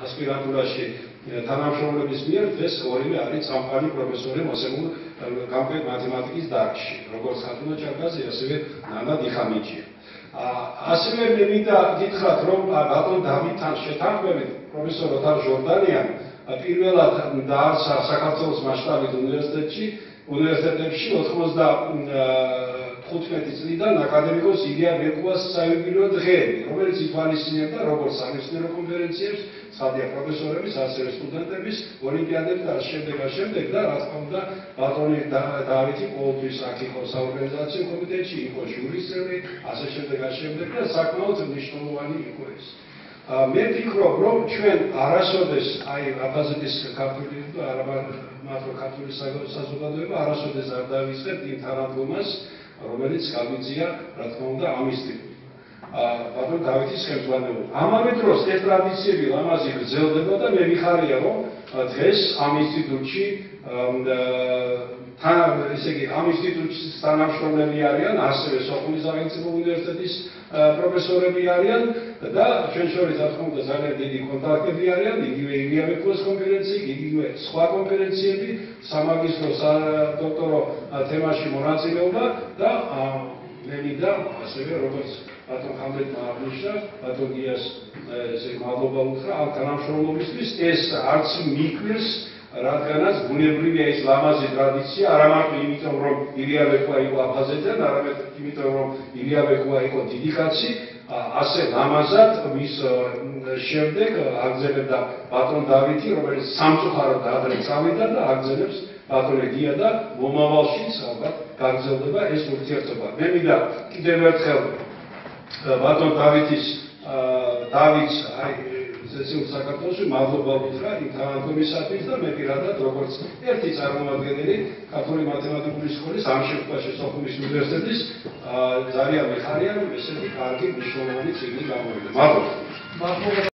ასპირანტურაში თანამშრომლების მიერ დღეს ორივე არის წამყვანი პროფესორი მოსემულ გამკვეთ მათემატიკის დარგში, როგორც ხათუნა ჭარბაძე, ასევე ნანა დიხამიჯია. ასევე მე მინდა გითხრათ, რომ ბატონ დავითთან შეთანხმებით პროფესორ ოთარ ჟორდანიანი პირველად დაარსა საქართველოს მასშტაბით უნივერსიტეტებში 95 წლიდან აკადემიკოს ილია ბეკუას საიუბილეო დღეები, რომელიც ითვალისწინებდა როგორც სამეცნიერო კონფერენციებს, ცხადია პროფესორების, ასევე სტუდენტების ოლიმპიადებს და შემდეგ და რა თქმა უნდა ბატონი დავითი ყოველთვის აქ იყო საორგანიზაციო კომიტეტში, იყო ჟურის წევრი, ასე შემდეგ და საკმაოდ მნიშვნელოვანი იყო ეს. მე ვფიქრობ, რომ ჩვენ არასოდეს აი აფაზეთის ქართული და არამარტო ქართული საზოგადოება არასოდეს არ დავიწყებთ იმ თანადგომას, რომელიც გავიწია, რა თქმა უნდა, ამის ტიპით. ბატონ დავითის ხელმძღვანელობით. ამავე დროს ეს ტრადიციები ლამაზი გრძელდება და მე ვიხარია, რომ დღეს ამ ინსტიტუტში ამ ინსტიტუტის თანამშრომლები არიან, ასევე სოხუმის სახელმწიფო უნივერსიტეტის პროფესორები არიან და ჩვენ შორის რა თქმა უნდა ძალიან დიდი კონტაქტები არიან, იგივე ილია ბეკუას კონფერენცია, იგივე სხვა კონფერენციები, სამაგისტრო სადოქტორო თემაში მონაწილეობა და მე მინდა ასევე როგორც ბატონ ხამბეტმა აღნიშნა, ბატონ გიას ესე მადლობა უთხრა ამ თანამშრომლობისთვის, ეს არც მიკვირს რადგანაც ბუნებრივია ეს ლამაზი ტრადიცია, არა მარტო იმიტომ, რომ ილია ბეკუა იყო აფხაზეთიდან, არამედ იმიტომ, რომ ილია ბეკუა იყო დიდი კაცი, ასე ლამაზად მის შემდეგ აგრძელებდა ბატონ დავითი, რომელიც სამწუხაროდ ადრე წავიდა და აგრძელებს ბატონ გია და მომავალშიც ალბათ გაგრძელდება ეს ურთიერთობა. მე მინდა კიდევ ერთხელ ბატონ დავითის დავითს აი სესიურ საქართველოში მადლობა უთხრა იმ თანადგომისათვის და მე პირადად როგორც ერთი წარმომადგენელი ქართული მათემატიკური სკოლის ამ შემთხვევაში სოხუმის უნივერსიტეტის ძალიან მიხარია რომ ესეთი კარგი მნიშვნელოვანი წიგნი გამოვიდა. მადლობა.